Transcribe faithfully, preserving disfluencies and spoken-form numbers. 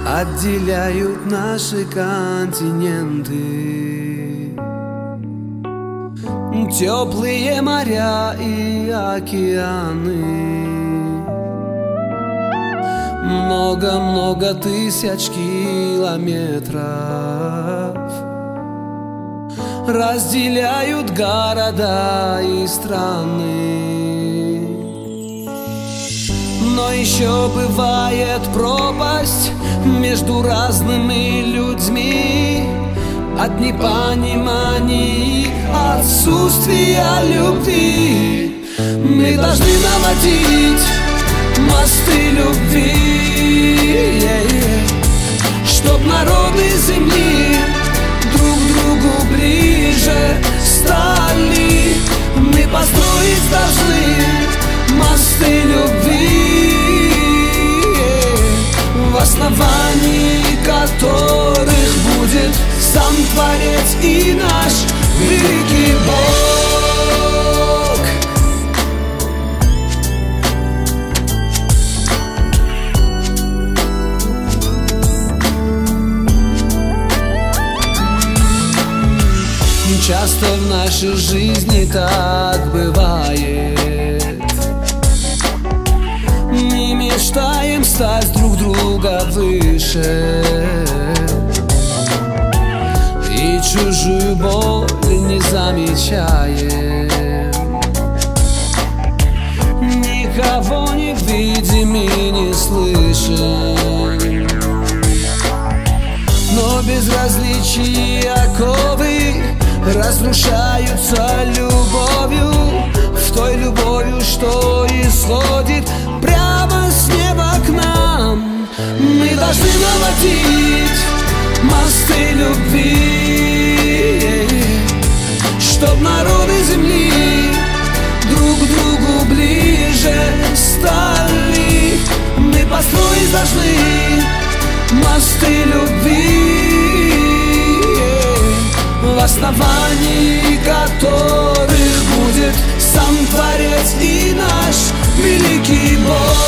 отделяют наши континенты, теплые моря и океаны. Много-много тысяч километров разделяют города и страны. Но еще бывает пропасть между разными людьми от непонимания, отсутствия любви. Мы должны наводить мосты любви, чтоб народы земли друг другу ближе стали. Мы построить должны мосты любви, в основании которых будет сам Творец и наш великий Бог. Часто в нашей жизни так бывает, не мечтаем стать друг друга выше, и чужую боль не замечаем, никого не видим и не слышим. Но безразличие оковы разрушаются любовью, в той любовью, что исходит прямо с неба к нам. Мы должны наводить мосты любви, чтоб народы земли друг другу ближе стали. Мы построить должны мосты любви, в основании которых будет сам Творец и наш великий Бог.